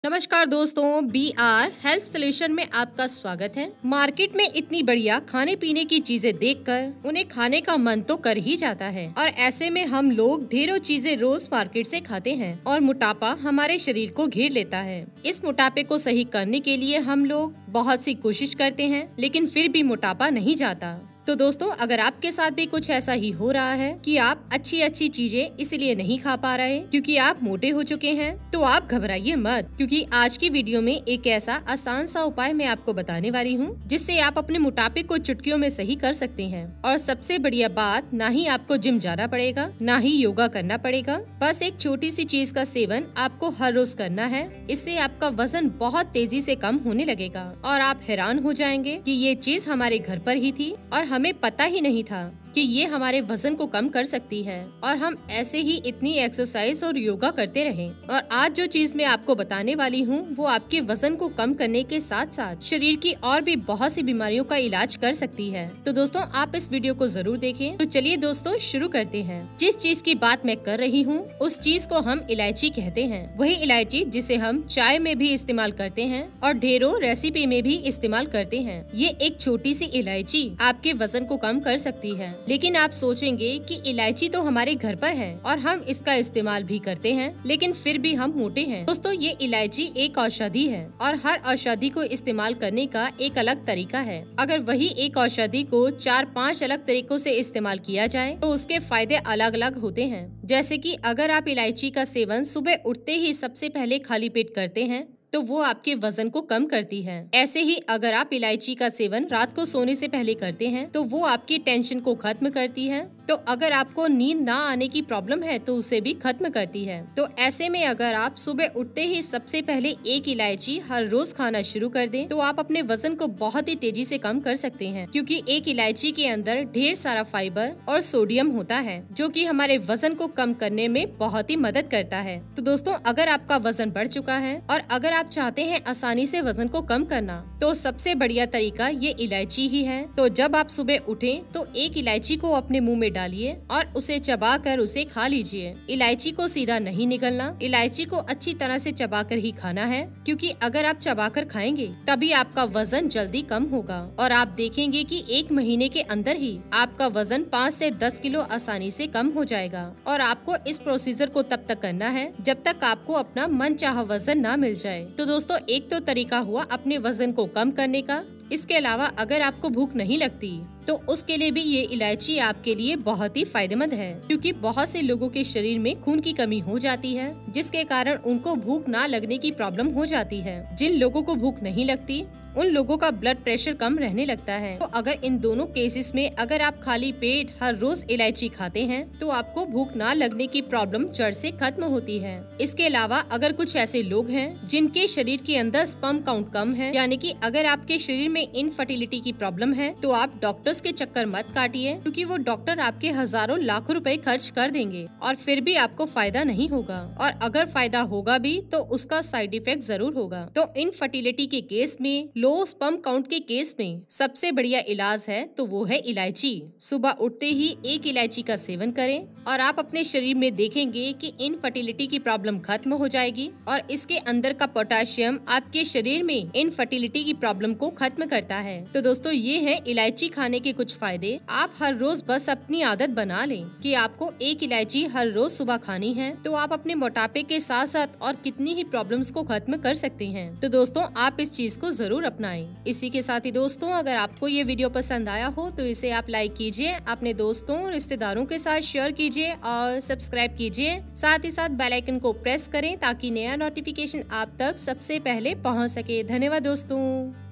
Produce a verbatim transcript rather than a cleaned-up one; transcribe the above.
नमस्कार दोस्तों, B our health solution में आपका स्वागत है। मार्केट में इतनी बढ़िया खाने पीने की चीजें देखकर उन्हें खाने का मन तो कर ही जाता है और ऐसे में हम लोग ढेरों चीजें रोज मार्केट से खाते हैं और मोटापा हमारे शरीर को घेर लेता है। इस मोटापे को सही करने के लिए हम लोग बहुत सी कोशिश करते हैं, लेकिन फिर भी मोटापा नहीं जाता। तो दोस्तों, अगर आपके साथ भी कुछ ऐसा ही हो रहा है कि आप अच्छी अच्छी चीजें इसलिए नहीं खा पा रहे क्योंकि आप मोटे हो चुके हैं, तो आप घबराइए मत, क्योंकि आज की वीडियो में एक ऐसा आसान सा उपाय मैं आपको बताने वाली हूँ जिससे आप अपने मोटापे को चुटकियों में सही कर सकते हैं। और सबसे बढ़िया बात, ना ही आपको जिम जाना पड़ेगा, ना ही योगा करना पड़ेगा। बस एक छोटी सी चीज का सेवन आपको हर रोज करना है। इससे आपका वजन बहुत तेजी से कम होने लगेगा और आप हैरान हो जाएंगे कि ये चीज हमारे घर पर ही थी और हमें पता ही नहीं था कि ये हमारे वजन को कम कर सकती है। और हम ऐसे ही इतनी एक्सरसाइज और योगा करते रहे। और आज जो चीज मैं आपको बताने वाली हूँ वो आपके वजन को कम करने के साथ साथ शरीर की और भी बहुत सी बीमारियों का इलाज कर सकती है। तो दोस्तों, आप इस वीडियो को जरूर देखें। तो चलिए दोस्तों, शुरू करते हैं। जिस चीज की बात मैं कर रही हूँ उस चीज को हम इलायची कहते हैं। वही इलायची जिसे हम चाय में भी इस्तेमाल करते हैं और ढेरों रेसिपी में भी इस्तेमाल करते हैं। ये एक छोटी सी इलायची आपके वजन को कम कर सकती है। लेकिन आप सोचेंगे कि इलायची तो हमारे घर पर है और हम इसका इस्तेमाल भी करते हैं, लेकिन फिर भी हम मोटे हैं। दोस्तों, ये इलायची एक औषधि है और हर औषधि को इस्तेमाल करने का एक अलग तरीका है। अगर वही एक औषधि को चार पाँच अलग तरीकों से इस्तेमाल किया जाए तो उसके फायदे अलग अलग होते हैं। जैसे कि अगर आप इलायची का सेवन सुबह उठते ही सबसे पहले खाली पेट करते हैं तो वो आपके वजन को कम करती है। ऐसे ही अगर आप इलायची का सेवन रात को सोने से पहले करते हैं तो वो आपकी टेंशन को खत्म करती है। तो अगर आपको नींद ना आने की प्रॉब्लम है तो उसे भी खत्म करती है। तो ऐसे में अगर आप सुबह उठते ही सबसे पहले एक इलायची हर रोज खाना शुरू कर दें तो आप अपने वजन को बहुत ही तेजी से कम कर सकते हैं, क्योंकि एक इलायची के अंदर ढेर सारा फाइबर और सोडियम होता है जो कि हमारे वजन को कम करने में बहुत ही मदद करता है। तो दोस्तों, अगर आपका वजन बढ़ चुका है और अगर आप चाहते हैं आसानी से वजन को कम करना, तो सबसे बढ़िया तरीका ये इलायची ही है। तो जब आप सुबह उठें तो एक इलायची को अपने मुंह में डालिए और उसे चबा कर उसे खा लीजिए। इलायची को सीधा नहीं निगलना, इलायची को अच्छी तरह से चबा कर ही खाना है, क्योंकि अगर आप चबा कर खाएंगे तभी आपका वजन जल्दी कम होगा और आप देखेंगे कि एक महीने के अंदर ही आपका वजन पाँच से दस किलो आसानी से कम हो जाएगा। और आपको इस प्रोसीजर को तब तक करना है जब तक आपको अपना मनचाहा वजन ना मिल जाए। तो दोस्तों, एक तो तरीका हुआ अपने वजन को कम करने का। इसके अलावा अगर आपको भूख नहीं लगती तो उसके लिए भी ये इलायची आपके लिए बहुत ही फायदेमंद है, क्योंकि बहुत से लोगों के शरीर में खून की कमी हो जाती है जिसके कारण उनको भूख ना लगने की प्रॉब्लम हो जाती है। जिन लोगों को भूख नहीं लगती उन लोगों का ब्लड प्रेशर कम रहने लगता है। तो अगर इन दोनों केसेस में अगर आप खाली पेट हर रोज इलायची खाते हैं तो आपको भूख ना लगने की प्रॉब्लम जड़ से खत्म होती है। इसके अलावा अगर कुछ ऐसे लोग हैं जिनके शरीर के अंदर स्पर्म काउंट कम है, यानी कि अगर आपके शरीर में इनफर्टिलिटी की प्रॉब्लम है, तो आप डॉक्टर्स के चक्कर मत काटिए, क्योंकि वो डॉक्टर आपके हजारों लाखों रुपए खर्च कर देंगे और फिर भी आपको फायदा नहीं होगा। और अगर फायदा होगा भी तो उसका साइड इफेक्ट जरूर होगा। तो इनफर्टिलिटी के केस में, लो स्पर्म काउंट के केस में सबसे बढ़िया इलाज है तो वो है इलायची। सुबह उठते ही एक इलायची का सेवन करें और आप अपने शरीर में देखेंगे कि इनफर्टिलिटी की प्रॉब्लम खत्म हो जाएगी और इसके अंदर का पोटेशियम आपके शरीर में इनफर्टिलिटी की प्रॉब्लम को खत्म करता है। तो दोस्तों, ये है इलायची खाने के कुछ फायदे। आप हर रोज बस अपनी आदत बना लें कि आपको एक इलायची हर रोज सुबह खानी है, तो आप अपने मोटापे के साथ साथ और कितनी ही प्रॉब्लम्स को खत्म कर सकते हैं। तो दोस्तों, आप इस चीज को जरूर अपनाएं। इसी के साथ ही दोस्तों, अगर आपको ये वीडियो पसंद आया हो तो इसे आप लाइक कीजिए, अपने दोस्तों और रिश्तेदारों के साथ शेयर कीजिए और सब्सक्राइब कीजिए। साथ ही साथ बेल आइकन को प्रेस करें ताकि नया नोटिफिकेशन आप तक सबसे पहले पहुंच सके। धन्यवाद दोस्तों।